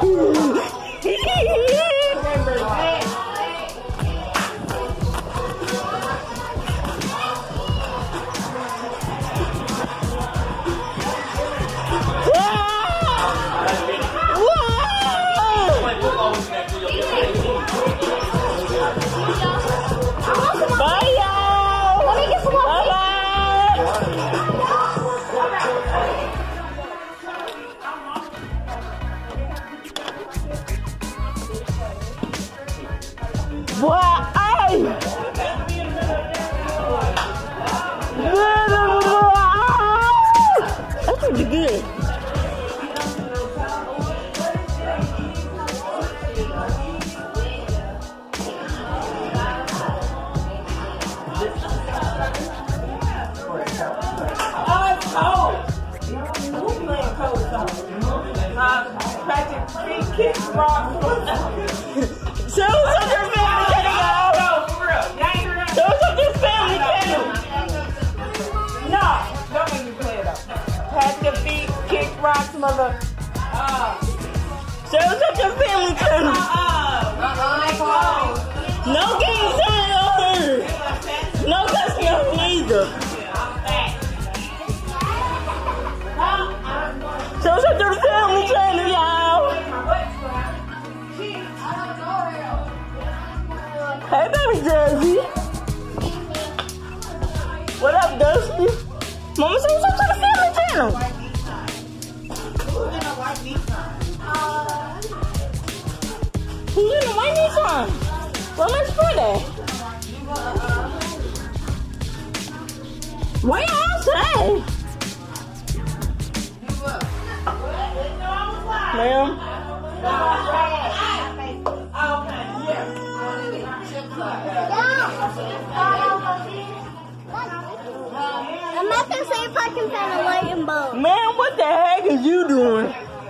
That's pretty good. So what's your family channel, y'all? No, for real. Y'all ain't heard that? So what's your family channel? No, don't make me play it up. Pat your feet, kick rocks, mother. So what's your family channel? No games on her. No cussing on me either. So what's your family channel, y'all? Hey, baby Dusty. What up, Dusty? Mama, say what's up to the family channel. Who's in the white Nissan? Well, let's put that. Why y'all say? Ma'am? I'm not gonna say if I can find a light and bulb. Man, what the heck is you doing?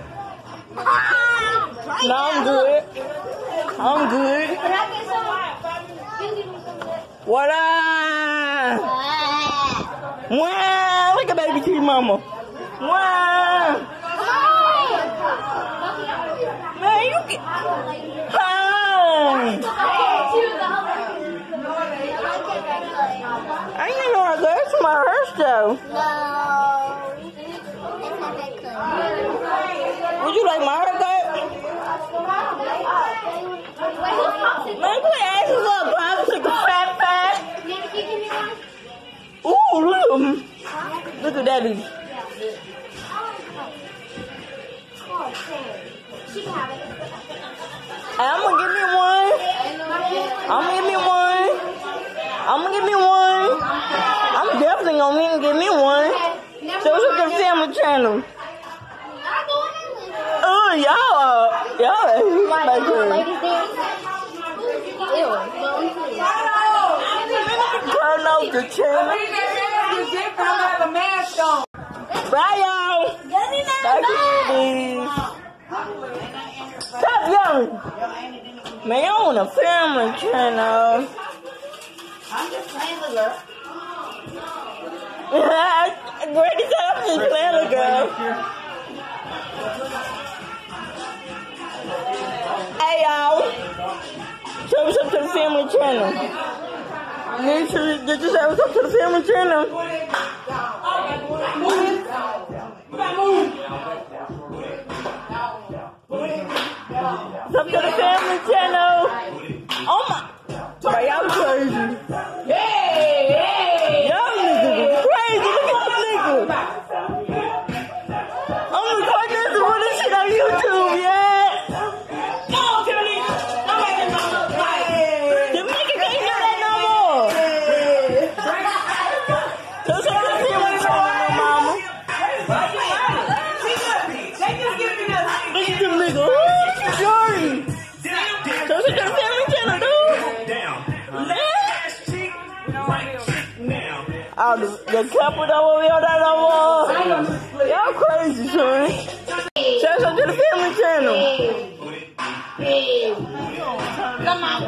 No, I'm good. I'm good. What up? Wow, look at baby T mama. Wow. Man, you get... Hi. I ain't know that's my hairstyle. No. It's not that good. Would you like my haircut? Man, quit asking for a popsicle, fat. Ooh, look at that. I'm gonna give me one. I'm definitely gonna give me one. So what's up to the family channel? Oh, y'all turn off the channel. Bye, y'all. Stop yelling. Man, you're on a family channel. I'm just playing with her. Grady said I'm just playing with girl. Hey, y'all. Show us up to the family channel. Did you say what's up to the family channel? What's up to the family channel? Oh my. Bro, y'all crazy. Hey. Y'all niggas are crazy. Look at them niggas. I'm recording this and put this shit on YouTube, yeah. Oh, the couple over here, that over. Y'all crazy, son. Shout out to the family channel. Come on.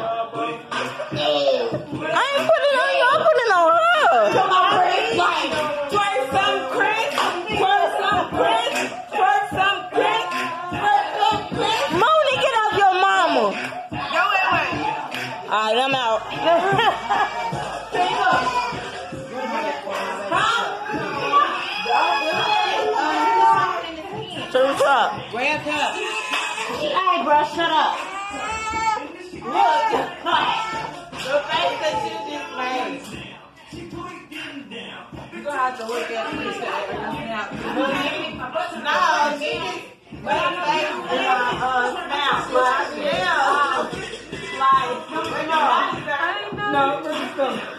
I ain't putting it on you, I'm putting it on her. Come on, Chris. Twerk some Chris. Twerk some Chris. Twerk some Chris. Twerk some Mooney, get off your mama. Go away. Alright, I'm out. So what's up? Grab cup. Alright, bro, shut up. Look. The face that you just made. You're going to have to look at me. No, get it. But I'm face in mouth. Like, yeah. Like, no, this is